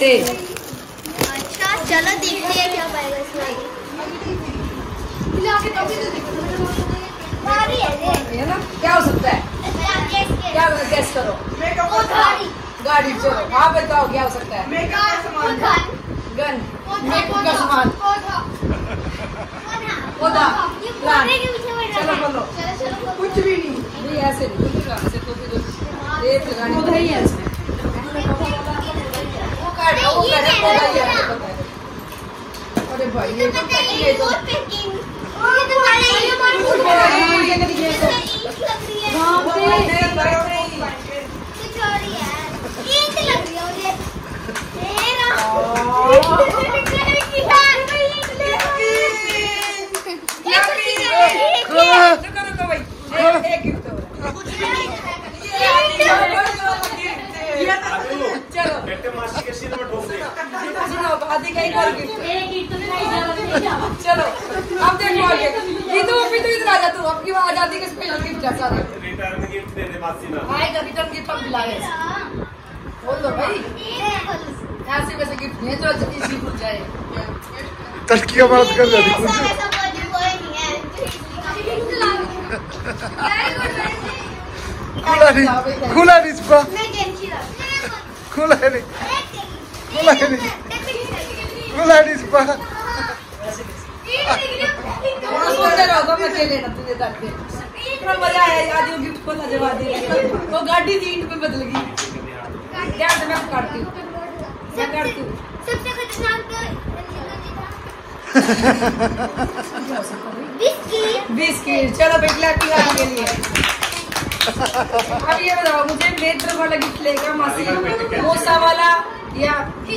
से। अच्छा चलो देखते हैं क्या पाएगा इसमें। है ना, क्या हो सकता है? क्या गैस करो? गाड़ी। चलो आप बताओ क्या हो सकता है? गन, मेकअप का सामान, पौधा, चलो बोलो। कुछ भी नहीं, ऐसे नहीं ऐसे तो फिर रेत लगानी पौधा ही है इसमें। वो काट पौधा ही है। अरे भाई ये तो चलो अब देखो आगे। तो इधर आ जा तू, अब की आजादी के स्पेशल गिफ्ट है सारा। रिटर्न गिफ्ट दे दे मासी ना। आएगा रिटर्न गिफ्ट अब दिलाए। बोल दो भाई, ऐसे वैसे गिफ्ट नहीं जो इसी भूल जाए। तलकिया बात कर रही थी खुला नहीं इसका, खुला नहीं इसका। इतना मजा आया आज वो गिफ्ट को जमा दिया। वो गाड़ी 3 पे बदल गई। क्या मैं काटती हूँ, सबसे खतरनाक बिस्किट। चलो बेटला के लिए। अब ये बताओ मुझे नेत्र वाला गिफ्ट लेगा मासी, मोसा वाला या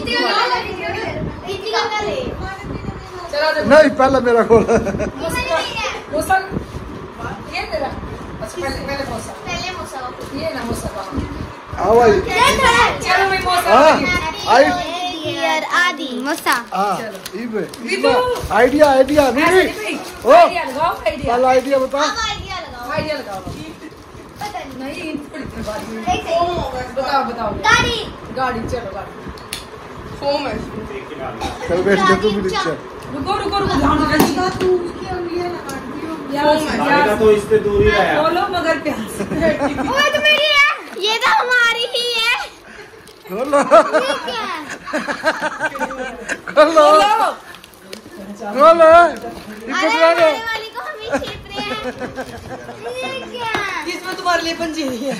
चलो नहीं पहले मेरा खोला। मोसा ये तेरा। अच्छा पहले मोसा ये ना मोसा। आओ भाई चलो मैं मोसा आई आदि मोसा। आइडिया नहीं ओ पहला आइडिया बता। आइडिया लगाओ। नहीं बताओ। गाड़ी चलो गाड़ी। फोम है। चल बैठ जा तू भी नीचे। रुको ध्यान रखना तू। तो इससे दूर ही रहा। बोलो मगर प्यार से। ओए तो मेरी है, ये तो हमारी ही है। खोलो वाली को हम ही छीप रहे हैं। इसमें तुम्हारे लिए पंजीरी है।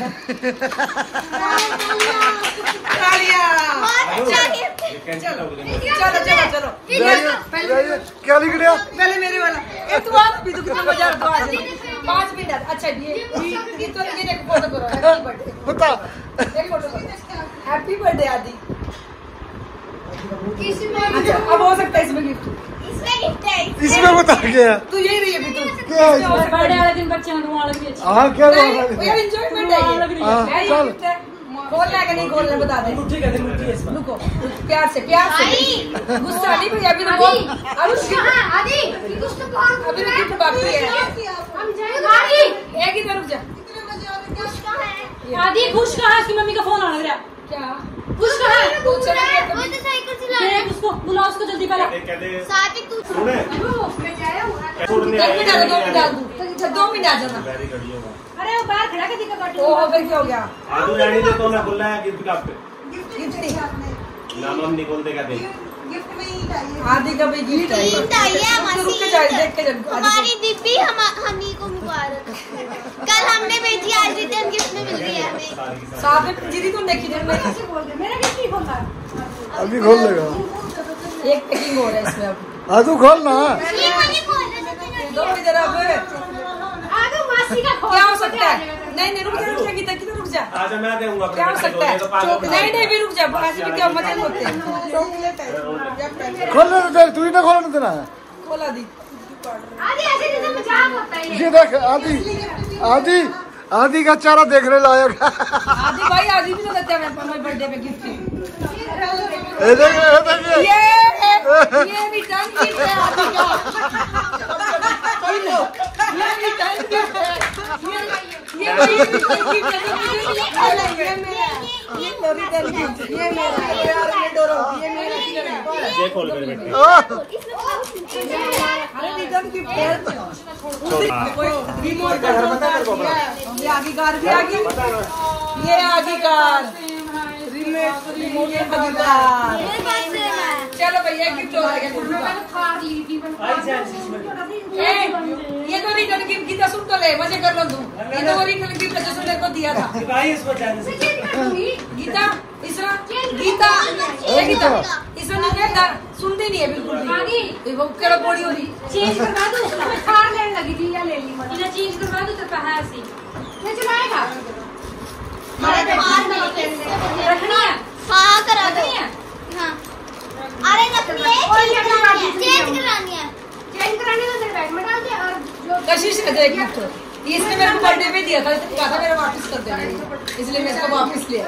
चलो क्या लिख रहा? पहले मेरे वाला। तू आ भी तो कितना मजा आता है। 5 मिनट। अच्छा ये तो ये एक फोटो करो। हैप्पी बर्थडे बता। एक फोटो करो। हैप्पी बर्थडे आदि। अच्छा अब हो सकता है इसमें गिफ्ट। इसमें बता गया तू यही रही अभी तू। क्या बर्थडे वाले दिन बच्चे को वाला भी अच्छा। हाँ क्या एंजॉयमेंट है ये। चल खोलना है कि नहीं खोलना बता दे। रुको प्यार से गुस्सा नहीं भैया अभी रुको। अभी गिफ्ट बाकी है। एक ही तरफ जा। आदि खुश कहा कि मम्मी का फोन आना गया। क्या खुश कहा उसको बुला उसको जल्दी पहले। 2 मिनट आ जाना। अरे वो बाहर खड़ा कर दिखा काटो। ओह फिर क्या हो गया? आदू रानी दे तो ना खुला है गिफ्ट का पे गिफ्ट नहीं नाम हम निकल देगा दे गिफ्ट में ही चाहिए। आदि का भी गिफ्ट है। देख के हमारी दीदी हम ही को मुबारक। कल हमने भेजी, आज रिटर्न गिफ्ट में मिल गई हमें। साथ में दीदी को देखी जब मैं कैसे बोल रहे मेरा गिफ्ट नहीं खोलना। अभी खोल लेगा। एक पैकिंग हो रहा है इसमें अब। तू खोल ना। दो इधर अब आगे मासी का खोल। क्या हो सकता है? नहीं रुक जा गीता रुक जा। आजा मैं दूंगा। क्या हो सकता है? नहीं भी रुक जा। आज भी क्या मजे होते हैं। खोलने दे तू ही ना खोलने देना है। खोला दी। आदि ऐसे जैसे मजाक होता है ये देख आदि का चारा देखने लायक। आदि भाई आदि भी तो देते हैं मेरे बर्थडे पे गिफ्ट। ये रिटर्न गिफ्ट है आदि का। ये ये खोल कर बैठे। अरे रिटर्न गिफ्ट है। रिमोट का ये आगे कार भी आ गई। ये आगे कार रिमोट कार। चलो भैया गिफ्ट हो गया। ये तो रिटर्न गिफ्ट गीता सुन तो ले मजे कर लो तू। ये तो रिटर्न गिफ्ट जो मेरे को दिया था गीता इसरा गीता ये गीता इसरा नहीं कहता सुनते नहीं है बिल्कुल भी। वो केड़ा बॉडी हो रही चेंज करवा दूं मैं कार लेने लगी थी या ले ली मैंने चेंज करवा दूं तो कहा ऐसी ये चलाएगा रखनी है हाँ करा दो। रखनी है हाँ अरे रखनी है चेंज करानी है चेंज कराने में तेरे बैग में डाल दे और जो कशिश कर दे गिफ्ट। इसने मेरे को बर्थडे पे दिया था कहा था मेरा वापस कर देना इसलिए मैं इसको वापस लिया।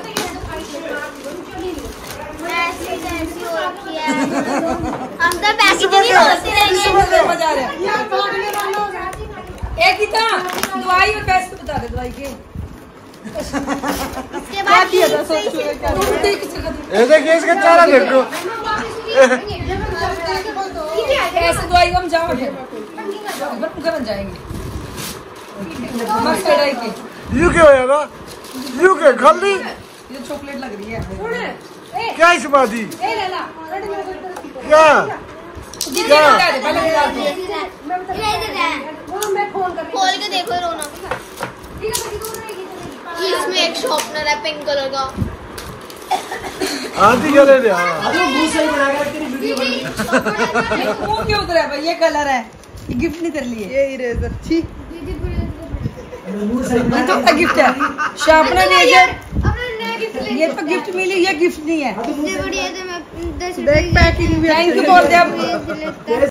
ऐसी हो रखी है हम तो पैकेजिंग ही होते रहेंगे। मजा आ रहा है। एक गीता दवाई और पैसे बता दे दवाई के। इसके बाद ये देखिए इसका चारा देखो। ऐसे दवाई हम जाओ फिर घर जाएंगे। यू क्या होया ना यू क्या खाली ये चॉकलेट लग रही है। क्या इस बाती ए ले ला क्या क्या वो मैं फोन कर खोल के देखो रोना। इसमें एक शॉर्पनर है पिंक कलर का। आंटी क्या ले लिया वो क्यों उतरा है भाई ये कलर है ये गिफ्ट नहीं कर लिए ये इरेजर छी ये तो गिफ्ट है शार्पनर इरेजर ये तो गिफ्ट मिली ये गिफ्ट नहीं है। इससे बढ़िया तो मैं 10 पैकिंग थैंक यू बोल दे अब।